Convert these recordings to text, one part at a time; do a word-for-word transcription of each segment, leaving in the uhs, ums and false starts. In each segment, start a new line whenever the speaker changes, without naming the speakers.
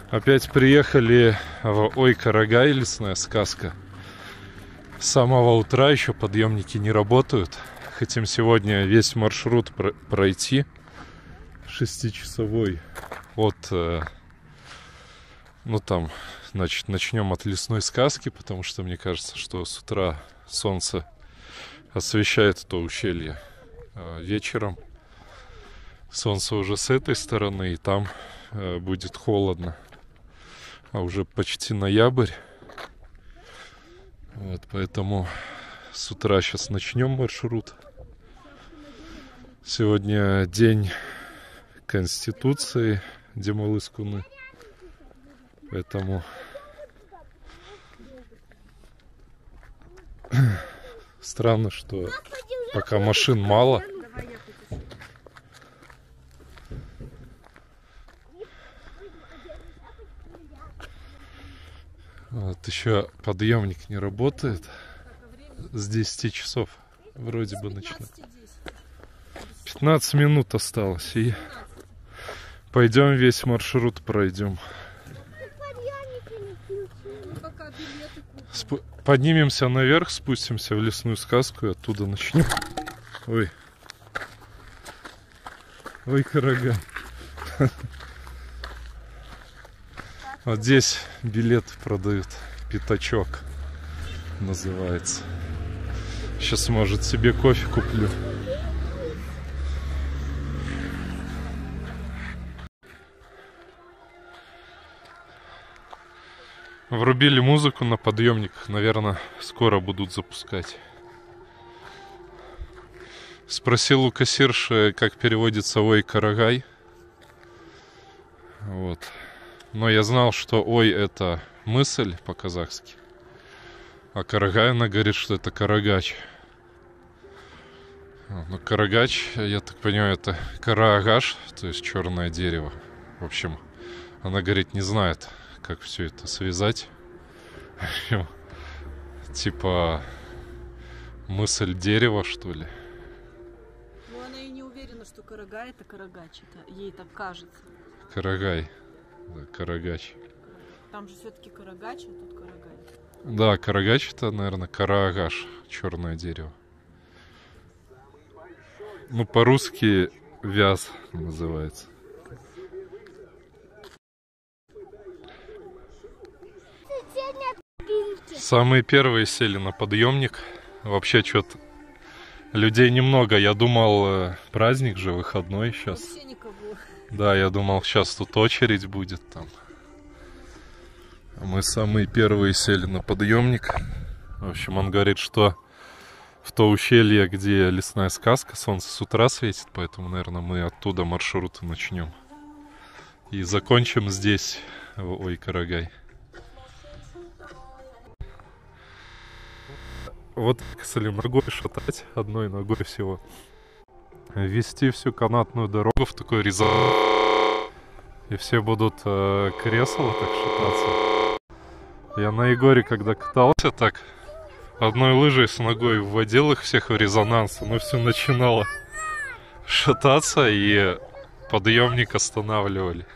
Опять приехали в Ой-Карагай, лесная сказка. С самого утра еще подъемники не работают. Хотим сегодня весь маршрут про пройти. Шестичасовой. От, э, ну там, значит, начнем от лесной сказки, потому что мне кажется, что с утра солнце освещает то ущелье. А вечером солнце уже с этой стороны, и там э, будет холодно. А уже почти ноябрь. Вот, поэтому с утра сейчас начнем маршрут. Сегодня день Конституции Демалыскуны. Поэтому странно, что пока машин мало. Вот еще подъемник не работает. С десяти часов вроде бы начнет. пятнадцать минут осталось. И пойдем весь маршрут пройдем. Сп поднимемся наверх, спустимся в лесную сказку и оттуда начнем. Ой. Ой, Карагай. Вот здесь билет продают. Пятачок называется. Сейчас, может, себе кофе куплю. Врубили музыку на подъемниках. Наверное, скоро будут запускать. Спросил у кассирши, как переводится Ой-Карагай. Вот. Но я знал, что Ой — это мысль по-казахски. А Карагай, она говорит, что это Карагач. Но Карагач, я так понимаю, это Караагаш, то есть черное дерево. В общем, она говорит, не знает, как все это связать. Типа мысль дерева, что ли.
Ну, она и не уверена, что Карагай — это Карагач. Это ей так кажется.
Карагай. Да, Карагач.
Там же все-таки Карагач, а тут Карагай.
Да, Карагач — это, наверное, Караагаш, черное дерево. Ну, по-русски вяз называется. Самые первые сели на подъемник. Вообще что-то людей немного. Я думал, праздник же, выходной сейчас.
Вообще никого.
Да, я думал, сейчас тут очередь будет там. Мы самые первые сели на подъемник. В общем, он говорит, что в то ущелье, где лесная сказка, солнце с утра светит, поэтому, наверное, мы оттуда маршруты начнем. И закончим здесь, в Ой-Карагай. Вот если ногой шатать, одной ногой всего. Вести всю канатную дорогу в такой резон. И все будут э, кресла так шататься. Я на Егоре, когда катался, так одной лыжей с ногой вводил их всех в резонанс. Оно все начинало шататься, и подъемник останавливали.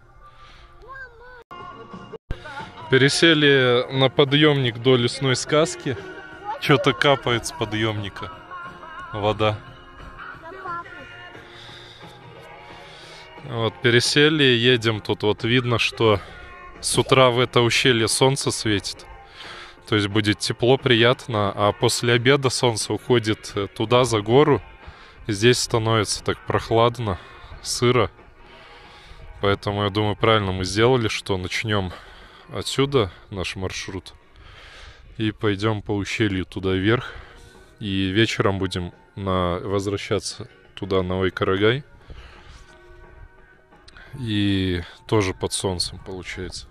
Пересели на подъемник до лесной сказки. Что-то капает с подъемника. Вода. Вот, пересели, едем. Тут вот видно, что с утра в это ущелье солнце светит. То есть будет тепло, приятно. А после обеда солнце уходит туда, за гору. И здесь становится так прохладно, сыро. Поэтому, я думаю, правильно мы сделали, что начнем отсюда наш маршрут. И пойдем по ущелью туда вверх. И вечером будем на... возвращаться туда, на Ой-Карагай. И тоже под солнцем получается.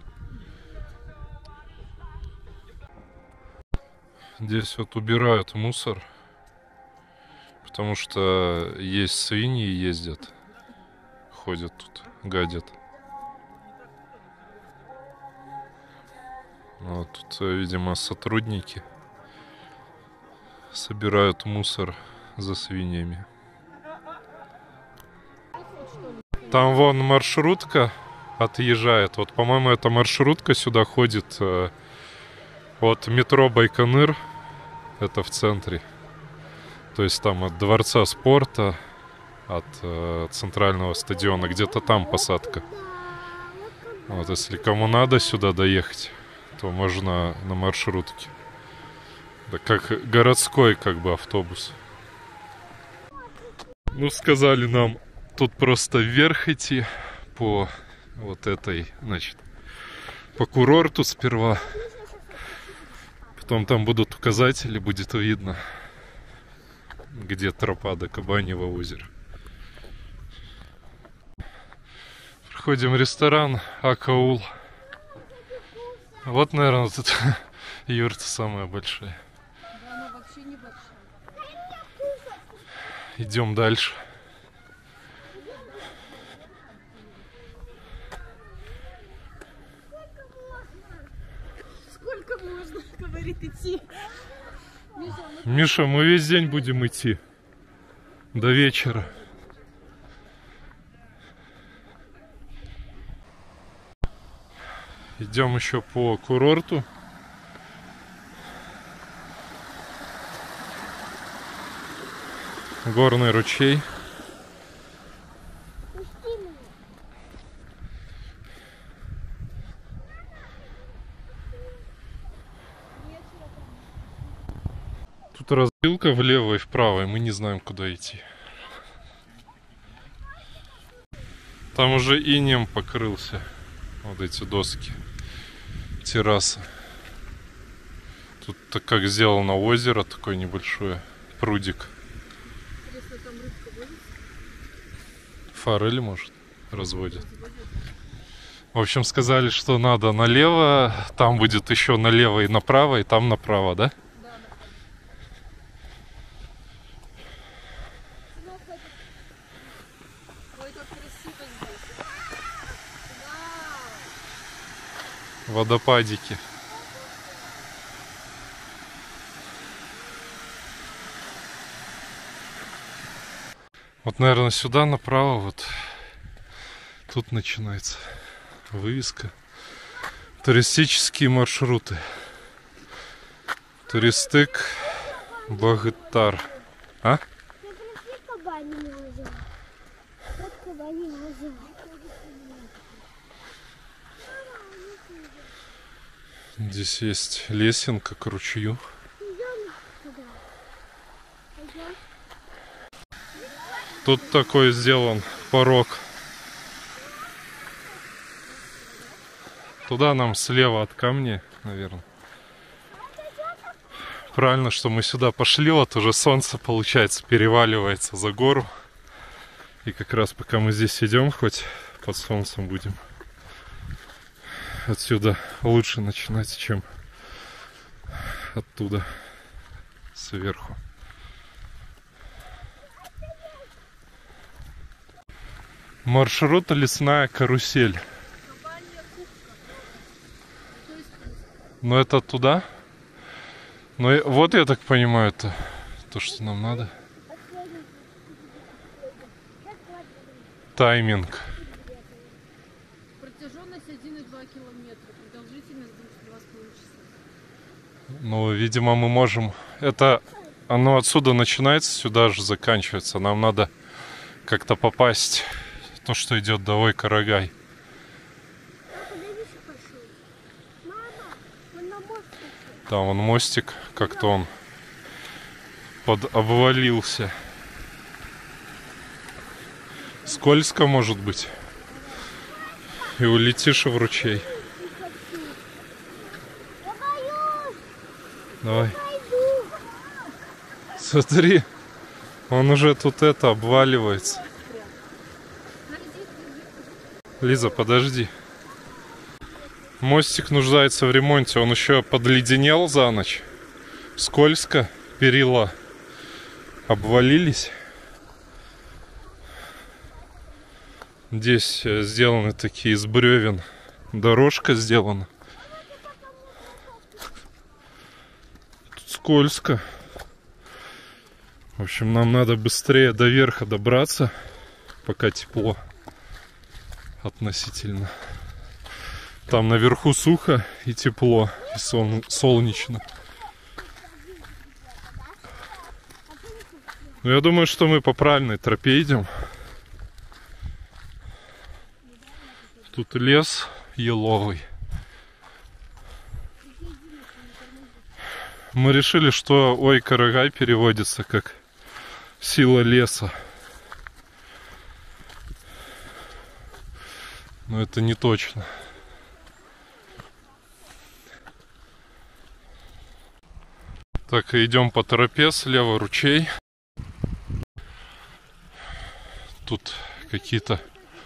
Здесь вот убирают мусор. Потому что есть свиньи, ездят. Ходят тут, гадят. Вот тут, видимо, сотрудники собирают мусор за свиньями. Там вон маршрутка отъезжает. Вот, по-моему, эта маршрутка сюда ходит э, от метро Байконур. Это в центре. То есть там от Дворца спорта, от э, центрального стадиона. Где-то там посадка. Вот, если кому надо сюда доехать, то можно на маршрутке. Да как городской как бы автобус. Ну, сказали нам тут просто вверх идти по вот этой, значит, по курорту сперва. Потом там будут указатели, будет видно, где тропа до Кабаньего озера. Проходим в ресторан Акаул. Вот, наверное, тут юрта самая большая.
Да, она вообще небольшая.
Идем дальше.
Сколько можно, говорит, идти? Миша, мы...
Миша, мы весь день будем идти. До вечера. Идем еще по курорту. Горный ручей. Тут развилка влево и вправо, и мы не знаем, куда идти. Там уже инеем покрылся. Вот эти доски. Терраса. Тут так как сделано озеро, такое небольшое. Прудик.
Интересно, там рыбка будет?
Форель, может, разводят. В общем, сказали, что надо налево. Там будет еще налево и направо, и там направо, да?
Да, направо. Ой, как красиво здесь. Вау.
Водопадики. Вот, наверное, сюда направо, вот тут начинается вывеска. Туристические маршруты. Туристык Багытар. А? Здесь есть лесенка к ручью. Тут такой сделан порог. Туда нам слева от камня, наверное. Правильно, что мы сюда пошли, вот уже солнце, получается, переваливается за гору. И как раз пока мы здесь идем, хоть под солнцем будем, отсюда лучше начинать, чем оттуда, сверху. Маршрут лесная карусель. Но это туда? Ну и вот, я так понимаю, это то, что нам надо. Тайминг.
Протяженность один и два километра. Продолжительность два с половиной часа.
Ну, видимо, мы можем... Это оно отсюда начинается, сюда же заканчивается. Нам надо как-то попасть... То, что идет до Ой-Карагай. Там вон мостик, как-то он подобвалился. Скользко, может быть. И улетишь в ручей. Давай. Смотри, он уже тут это обваливается. Лиза, подожди. Мостик нуждается в ремонте. Он еще подледенел за ночь. Скользко. Перила обвалились. Здесь сделаны такие из бревен. Дорожка сделана. Тут скользко. В общем, нам надо быстрее до верха добраться, пока тепло. относительно. Там наверху сухо и тепло, и сол солнечно. Но я думаю, что мы по правильной тропе идем. Тут лес еловый. Мы решили, что Ой-Карагай переводится как сила леса. Но это не точно. Так, идем по тропе, слева ручей. Тут какие-то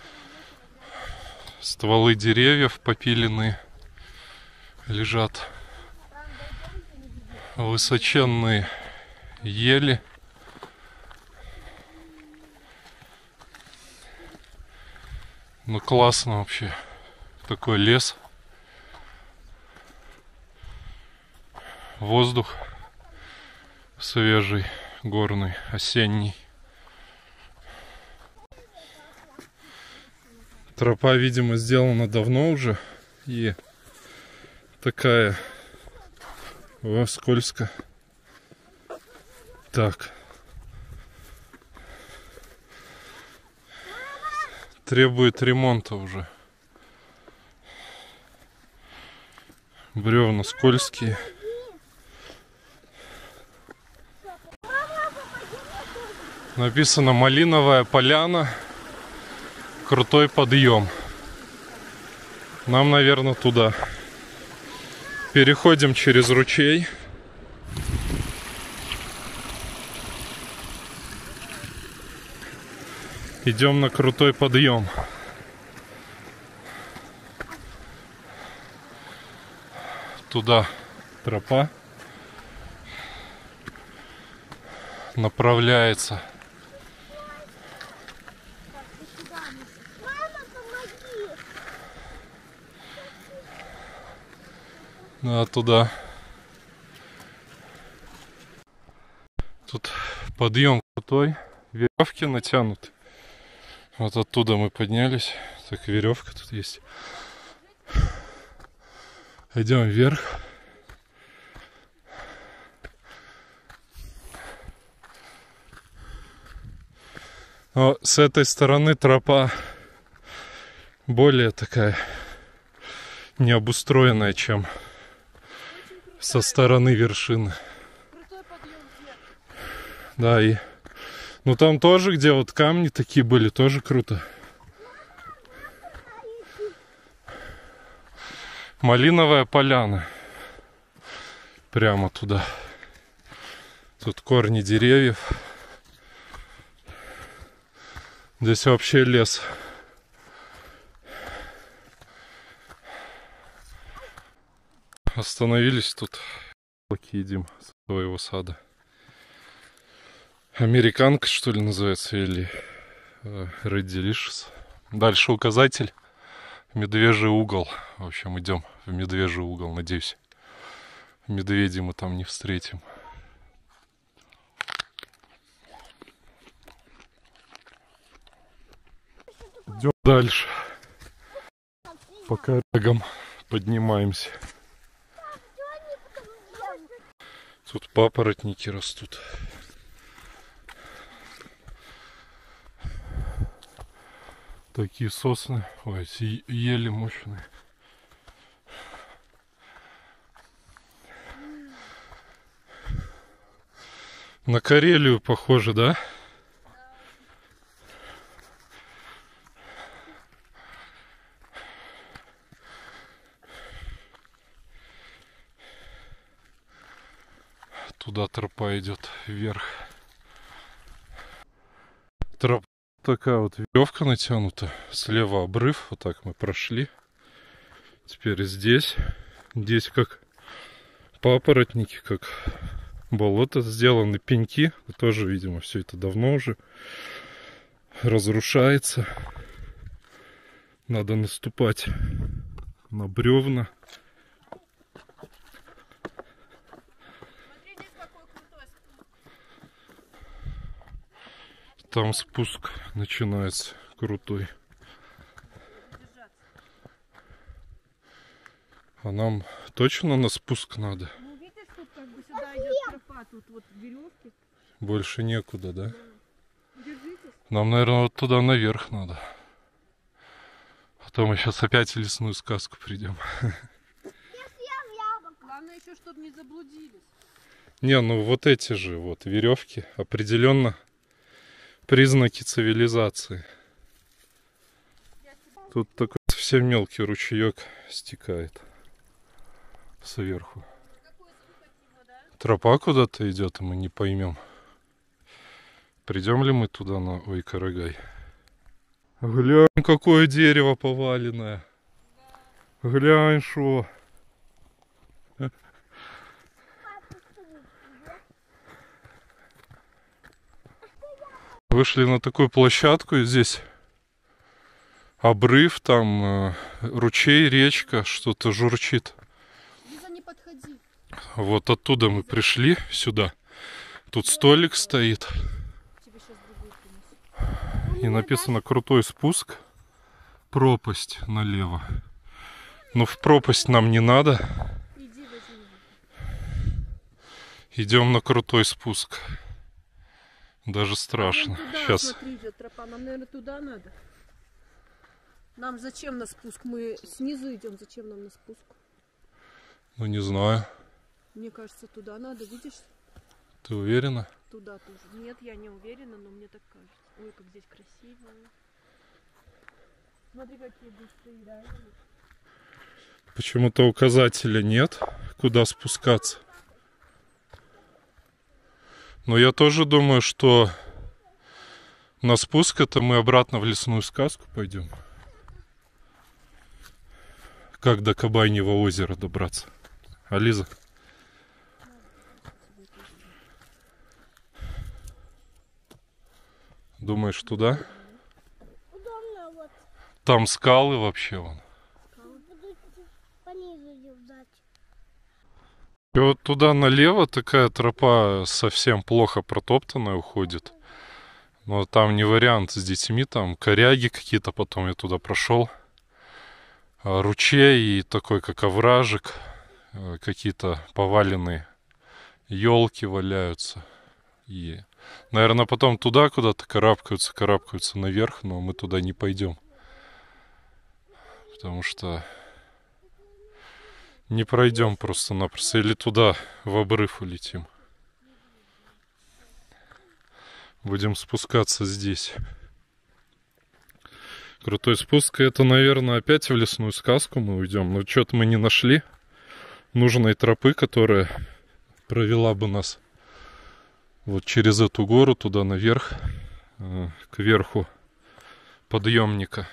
стволы деревьев попиленные лежат. Высоченные ели. Ну классно вообще. Такой лес. Воздух свежий, горный, осенний. Тропа, видимо, сделана давно уже. И такая... О, скользко. Так. Требует ремонта уже. Бревна скользкие. Написано «Малиновая поляна. Крутой подъем». Нам, наверное, туда. Переходим через ручей. Идем на крутой подъем. Туда тропа направляется. Да, туда. Тут подъем крутой. Веревки натянуты. Вот оттуда мы поднялись. Так, веревка тут есть. Идем вверх. Но с этой стороны тропа более такая необустроенная, чем со стороны вершины. Да, и ну там тоже, где вот камни такие были, тоже круто. Малиновая поляна. Прямо туда. Тут корни деревьев. Здесь вообще лес. Остановились тут. Едим с своего сада. Американка, что ли, называется, или uh, Red Delicious. Дальше указатель. Медвежий угол. В общем, идем в медвежий угол, надеюсь. Медведей мы там не встретим. Идем дальше. По корягам поднимаемся. Тут папоротники растут. Такие сосны. Ой, ели мощные. На Карелию похоже, да? Туда тропа идет вверх. Тропа такая вот, веревка натянута. Слева обрыв. Вот так мы прошли. Теперь здесь. Здесь как папоротники, как болото сделаны, пеньки. Тоже, видимо, все это давно уже разрушается. Надо наступать на бревна. Там спуск начинается крутой. А нам точно на спуск надо?
Ну, видишь, тут как бы сюда идет тропа, тут вот веревки.
Больше некуда, да?
Да. Держитесь.
Нам, наверное, вот туда наверх надо. А то мы сейчас опять в лесную сказку придем.
Главное еще, чтобы не заблудились.
Не, ну вот эти же вот веревки определенно признаки цивилизации. Тут такой совсем мелкий ручеек стекает сверху. Тропа куда-то идет, и мы не поймем. Придем ли мы туда на Ой-Карагай? Глянь, какое дерево поваленное. Глянь, шо. Вышли на такую площадку, и здесь обрыв, там э, ручей, речка, что-то журчит.
Лиза, не подходи.
Вот оттуда мы пришли сюда. Тут столик стоит.
Тебе сейчас другой принесу.
И написано крутой спуск. Пропасть налево. Но в пропасть нам не надо.
Иди, возьми.
Идем на крутой спуск. Даже страшно.
Вон туда,
Сейчас.
смотри, идет тропа. Нам, наверное, туда надо. Нам зачем на спуск? Мы снизу идем. Зачем нам на спуск?
Ну не знаю.
Мне кажется, туда надо. Видишь?
Ты уверена?
Туда тоже. Нет, я не уверена, но мне так кажется. Ой, как здесь красиво. Смотри, какие густые, да?
Почему-то указателя нет, куда спускаться. Но я тоже думаю, что на спуск это мы обратно в лесную сказку пойдем. Как до Кабаньего озера добраться? А, Лиза? Думаешь, туда?
Удобно вот.
Там скалы вообще вон.
Буду понизу держать.
И вот туда налево такая тропа совсем плохо протоптанная уходит. Но там не вариант с детьми, там коряги какие-то, потом я туда прошел. Ручей и такой, как овражек. Какие-то поваленные елки валяются. И, наверное, потом туда куда-то карабкаются, карабкаются наверх, но мы туда не пойдем. Потому что не пройдем просто-напросто. Или туда в обрыв улетим. Будем спускаться здесь. Крутой спуск. Это, наверное, опять в лесную сказку мы уйдем. Но что-то мы не нашли нужной тропы, которая провела бы нас вот через эту гору туда наверх, к верху подъемника.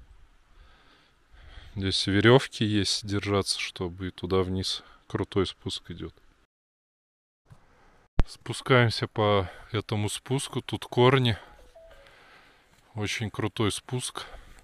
Здесь веревки есть держаться, чтобы и туда вниз крутой спуск идет. Спускаемся по этому спуску. Тут корни. Очень крутой спуск.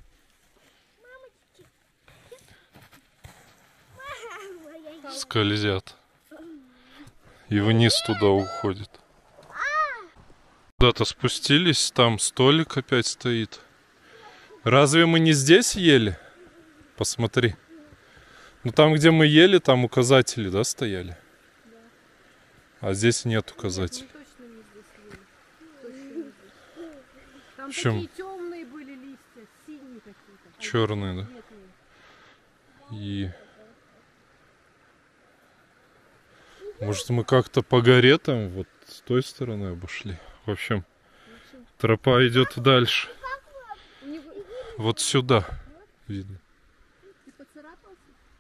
Скользят. И вниз туда уходит. Куда-то спустились, там столик опять стоит. Разве мы не здесь ели? Посмотри. Ну там, где мы ели, там указатели, да, стояли?
Да.
А здесь нет указателей.
Нет, мы точно не здесь ели. Точно не здесь. Там
В чем?
такие темные были листья, синие какие-то. А
Черные, да?
нет, нет.
И... Может, мы как-то по горе там вот с той стороны обошли? В общем, тропа идет дальше. Вот сюда видно.
Ты поцарапался?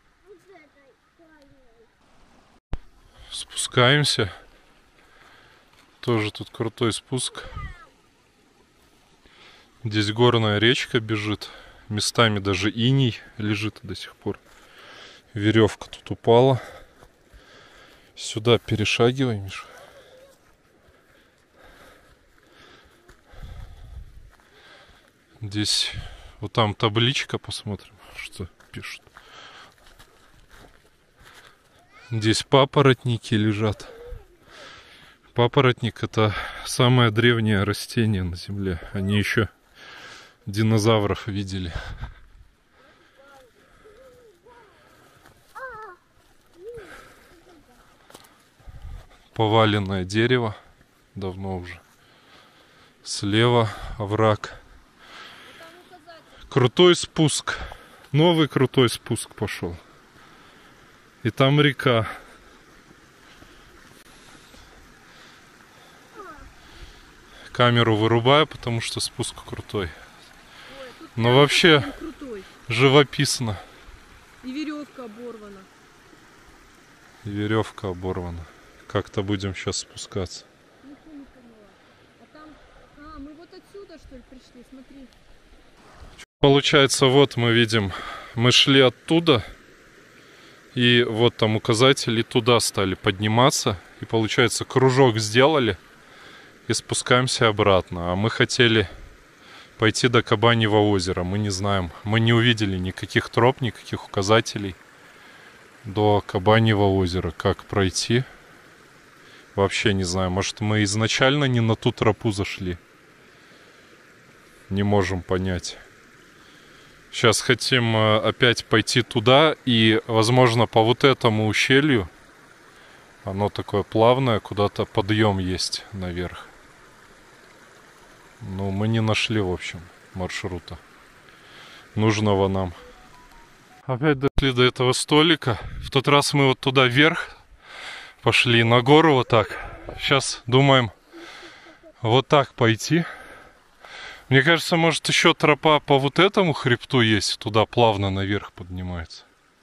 Спускаемся. Тоже тут крутой спуск. Здесь горная речка бежит. Местами даже иней лежит до сих пор. Веревка тут упала. Сюда перешагивай, Миша. Здесь вот там табличка, посмотрим, что пишут. Здесь папоротники лежат. Папоротник — это самое древнее растение на Земле. Они еще динозавров видели. поваленное дерево. Давно уже. Слева овраг. Крутой спуск. Новый крутой спуск пошел. И там река. Камеру вырубаю, потому что спуск крутой.
Ой,
но вообще
крутой.
Живописно.
И веревка оборвана.
И веревка оборвана. Как-то будем сейчас спускаться.
Ничего не поняла. А там... А, мы вот отсюда, что ли, пришли? Смотри.
Получается, вот мы видим, мы шли оттуда, и вот там указатели туда стали подниматься, и получается, кружок сделали, и спускаемся обратно. А мы хотели пойти до Кабаньего озера, мы не знаем, мы не увидели никаких троп, никаких указателей до Кабаньего озера. Как пройти? Вообще не знаю, может, мы изначально не на ту тропу зашли? Не можем понять. Сейчас хотим опять пойти туда и, возможно, по вот этому ущелью, оно такое плавное, куда-то подъем есть наверх. Но мы не нашли, в общем, маршрута нужного нам. Опять дошли до этого столика. В тот раз мы вот туда вверх пошли, на гору вот так. Сейчас думаем вот так пойти. Мне кажется, может, еще тропа по вот этому хребту есть, туда плавно наверх поднимается.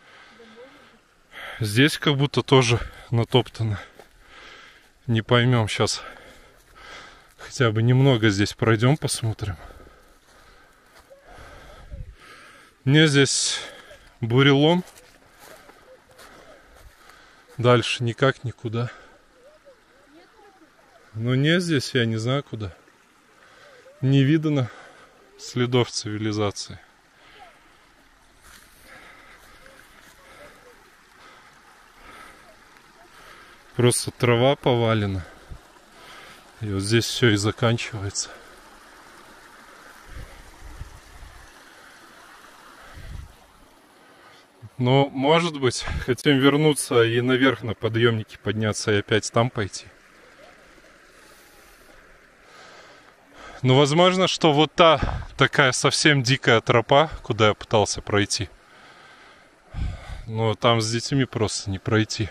Здесь как будто тоже натоптано. Не поймем сейчас. Хотя бы немного здесь пройдем, посмотрим. Мне здесь бурелом. Дальше никак никуда. Но не здесь, я не знаю куда. Не видно следов цивилизации. Просто трава повалена. И вот здесь все и заканчивается. Но, может быть, хотим вернуться и наверх на подъемнике подняться и опять там пойти. Ну, возможно, что вот та такая совсем дикая тропа, куда я пытался пройти. Но там с детьми просто не пройти.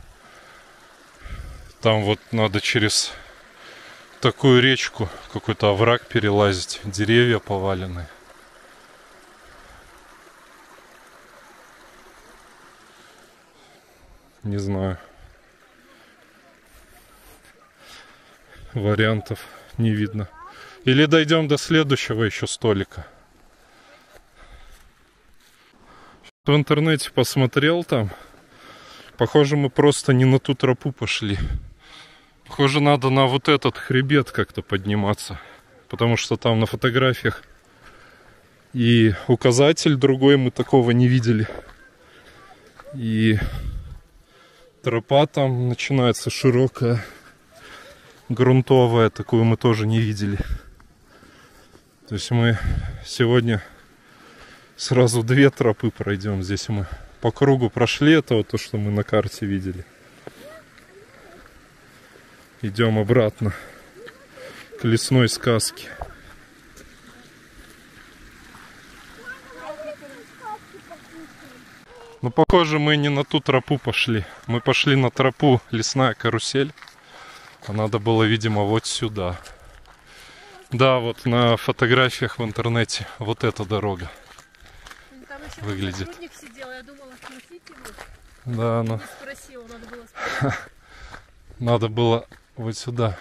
Там вот надо через такую речку, какой-то овраг перелазить, деревья поваленные. Не знаю. Вариантов не видно. Или дойдем до следующего еще столика. В интернете посмотрел там. Похоже, мы просто не на ту тропу пошли. Похоже, надо на вот этот хребет как-то подниматься. Потому что там на фотографиях и указатель другой, мы такого не видели. И тропа там начинается широкая, грунтовая, такую мы тоже не видели. То есть мы сегодня сразу две тропы пройдем. Здесь мы по кругу прошли, это вот то, что мы на карте видели. Идем обратно к лесной сказке. Ну, похоже, мы не на ту тропу пошли. Мы пошли на тропу лесная карусель. А надо было, видимо, вот сюда. Да, вот на фотографиях в интернете вот эта дорога
Там еще
выглядит.
сотрудник сидел, я думала спросить его.
Да, ну.
Не спросила, надо было спросить.
Надо было вот сюда.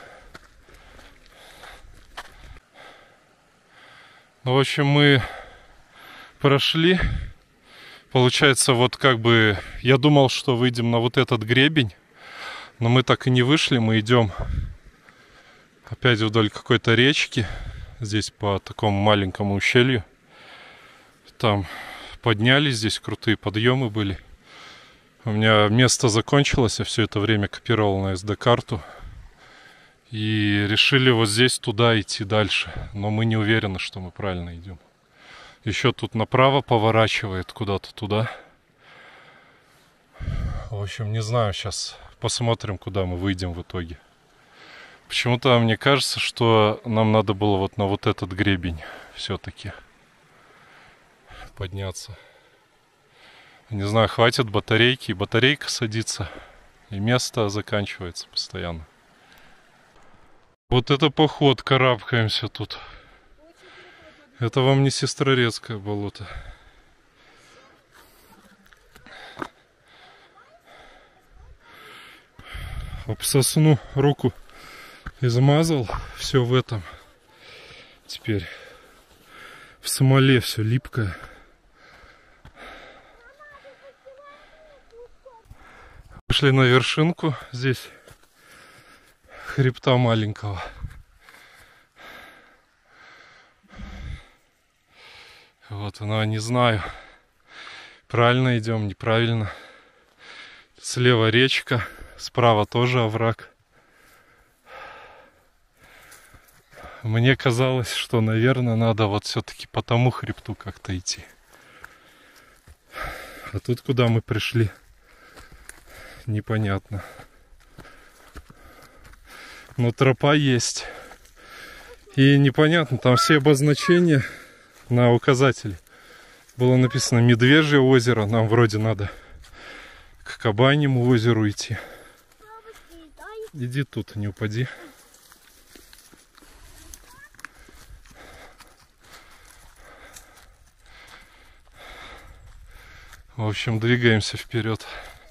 Ну, в общем, мы прошли. Получается, вот как бы я думал, что выйдем на вот этот гребень, но мы так и не вышли. Мы идем опять вдоль какой-то речки. Здесь по такому маленькому ущелью. Там поднялись, здесь крутые подъемы были. У меня место закончилось, я все это время копировал на эс ди-карту. И решили вот здесь туда идти дальше. Но мы не уверены, что мы правильно идем. Еще тут направо поворачивает куда-то туда. В общем, не знаю, сейчас Посмотрим, куда мы выйдем в итоге. Почему-то мне кажется, что нам надо было вот на вот этот гребень все-таки подняться. Не знаю, хватит батарейки. Батарейка садится, и место заканчивается постоянно. Вот это поход, карабкаемся тут. Это вам не Сестрорецкое болото. Об сосну руку измазал, все в этом. Теперь в смоле все липкое. Вышли на вершинку здесь хребта маленького. Вот она, не знаю, правильно идем, неправильно. Слева речка, справа тоже овраг. Мне казалось, что, наверное, надо вот все-таки по тому хребту как-то идти. А тут, куда мы пришли, непонятно. Но тропа есть. И непонятно, там все обозначения на указателе. Было написано Медвежье озеро. Нам вроде надо к Кабаньему озеру идти. Иди тут, не упади. В общем, двигаемся вперед.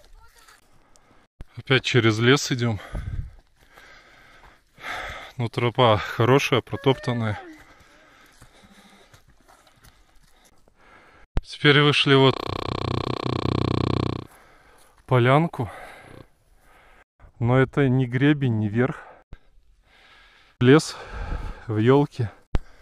Опять через лес идем. Ну, тропа хорошая, протоптанная. Теперь вышли вот полянку. Но это не гребень, не верх. Лес в елке.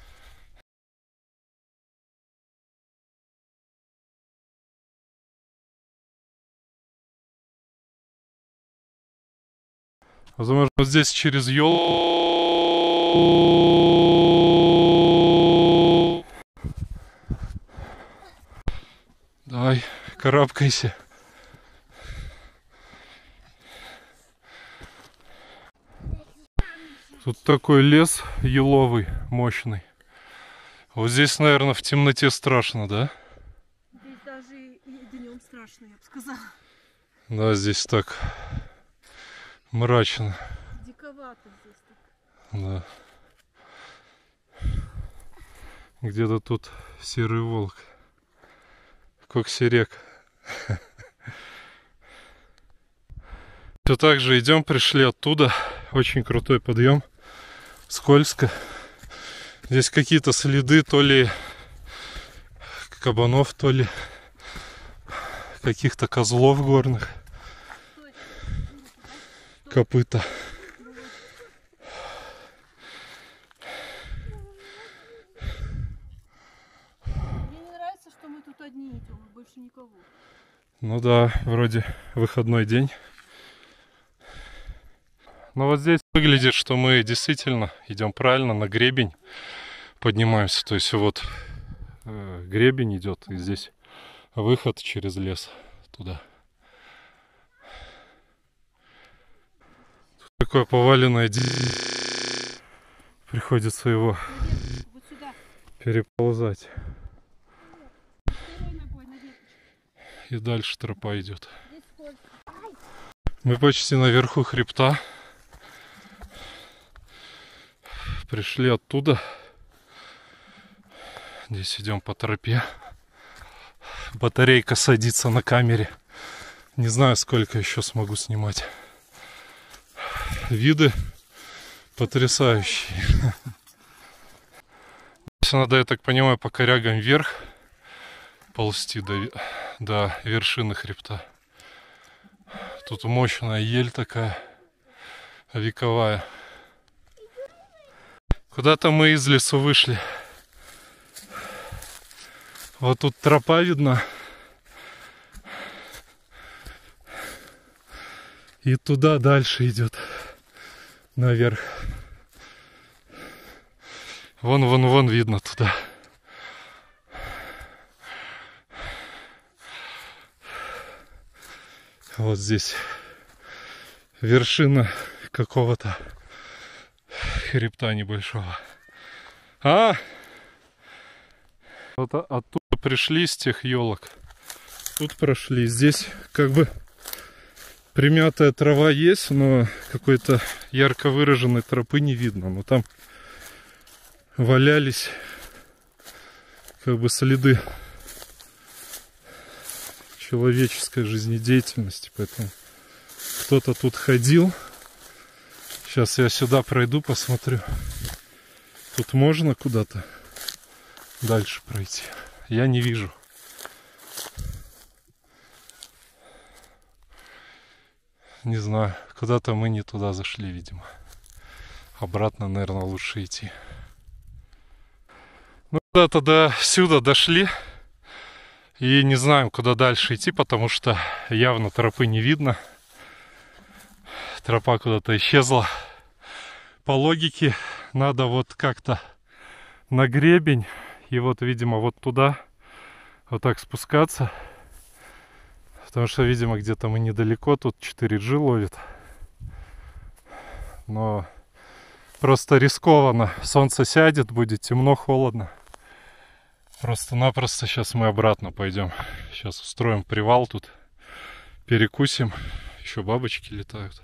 Возможно, вот здесь через елку. Давай, карабкайся. Тут такой лес еловый, мощный. Вот здесь, наверное, в темноте страшно, да?
Здесь даже и днем страшно, я бы сказала.
Да, здесь так мрачно.
Диковато здесь так.
Да. Где-то тут серый волк. Коксерек. Все так же идем, пришли оттуда. Очень крутой подъем. Скользко. Здесь какие-то следы, то ли кабанов, то ли каких-то козлов горных. Копыта.
Мне не нравится, что мы тут одни идем, больше никого.
Ну да, вроде выходной день. Но вот здесь выглядит, что мы действительно идем правильно, на гребень поднимаемся. То есть вот э, гребень идет, и здесь выход через лес туда. Тут такое поваленное дерево. Приходится его
Вот сюда.
переползать.
Второй ногой на веточку.
И дальше тропа идет.
Здесь скользко.
Мы почти наверху хребта. Пришли оттуда. Здесь идем по тропе. Батарейка садится на камере. Не знаю, сколько еще смогу снимать. Виды потрясающие. Здесь надо, я так понимаю, по корягам вверх ползти до, до вершины хребта. Тут мощная ель такая, вековая. Куда-то мы из лесу вышли. Вот тут тропа видна. И туда дальше идет. Наверх. Вон, вон, вон видно туда. Вот здесь вершина какого-то хребта небольшого. А! Вот оттуда пришли с тех елок. Тут прошли. Здесь как бы примятая трава есть, но какой-то ярко выраженной тропы не видно. Но там валялись как бы следы человеческой жизнедеятельности, поэтому кто-то тут ходил. Сейчас я сюда пройду, посмотрю. Тут можно куда-то дальше пройти? Я не вижу. Не знаю, куда-то мы не туда зашли, видимо. Обратно, наверное, лучше идти. Ну, куда-то до сюда дошли. И не знаем, куда дальше идти, потому что явно тропы не видно. Тропа куда-то исчезла. По логике надо вот как-то на гребень. И вот, видимо, вот туда вот так спускаться. Потому что, видимо, где-то мы недалеко. Тут четыре джи ловит. Но просто рискованно. Солнце сядет, будет темно, холодно. Просто-напросто сейчас мы обратно пойдем. Сейчас устроим привал тут. Перекусим. Еще бабочки летают.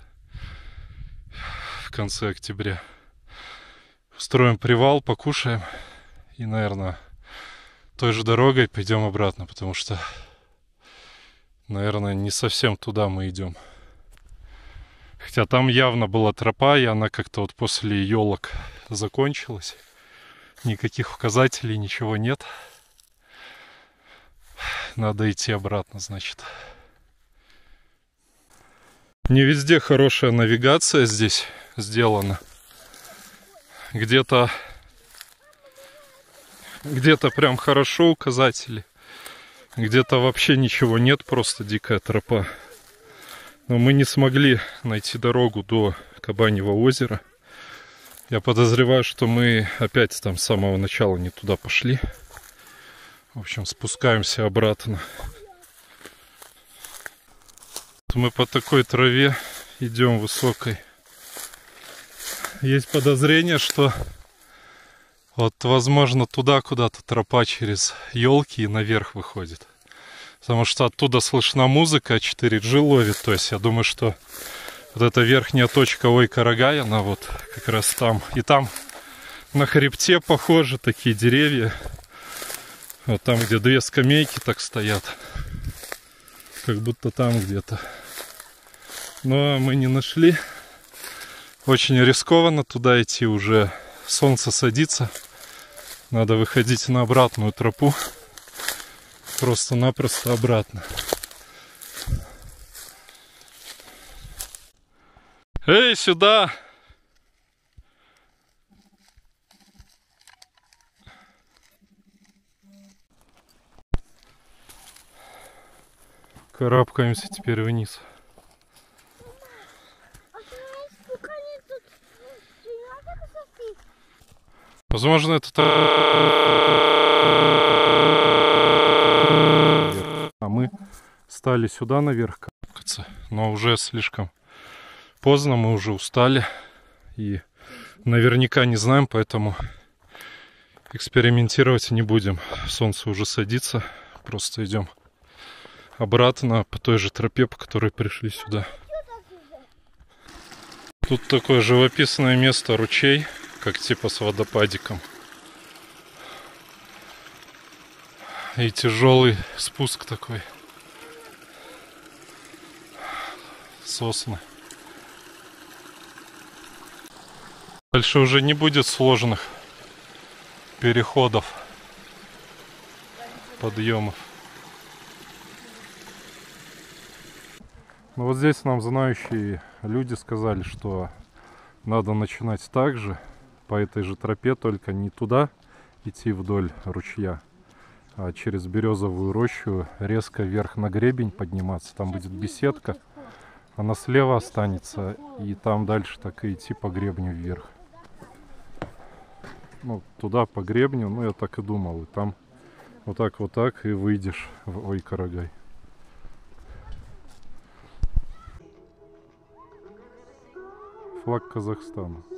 В конце октября. Устроим привал, покушаем. И, наверное, той же дорогой пойдем обратно. Потому что, наверное, не совсем туда мы идем. Хотя там явно была тропа, и она как-то вот после елок закончилась. Никаких указателей, ничего нет. Надо идти обратно, значит. Не везде хорошая навигация здесь сделана. Где-то где-то прям хорошо указатели. Где-то вообще ничего нет, просто дикая тропа. Но мы не смогли найти дорогу до Кабаньего озера. Я подозреваю, что мы опять там с самого начала не туда пошли. В общем, спускаемся обратно. Мы по такой траве идем высокой. Есть подозрение, что вот, возможно, туда куда-то тропа через елки и наверх выходит. Потому что оттуда слышна музыка, четыре джи ловит. То есть я думаю, что вот эта верхняя точка Ой-Карагай, она вот как раз там. И там на хребте похожи такие деревья. Вот там, где две скамейки так стоят. Как будто там где-то. Но мы не нашли. Очень рискованно туда идти, уже солнце садится. Надо выходить на обратную тропу. Просто-напросто обратно. Эй, сюда! Карабкаемся теперь вниз. Возможно, это... А мы стали сюда наверх карабкаться, но уже слишком поздно, мы уже устали и наверняка не знаем, поэтому экспериментировать не будем. Солнце уже садится, просто идем обратно по той же тропе, по которой пришли сюда. Тут такое живописное место, ручей, как типа с водопадиком. И тяжелый спуск такой. Сосны. Дальше уже не будет сложных переходов, подъемов. Ну вот здесь нам знающие люди сказали, что надо начинать так же, по этой же тропе, только не туда идти вдоль ручья, а через березовую рощу резко вверх на гребень подниматься. Там будет беседка, она слева останется, и там дальше так и идти по гребню вверх. Ну, туда по гребню, ну я так и думал, и там вот так вот так и выйдешь в Ой-Карагай. флаг Казахстана.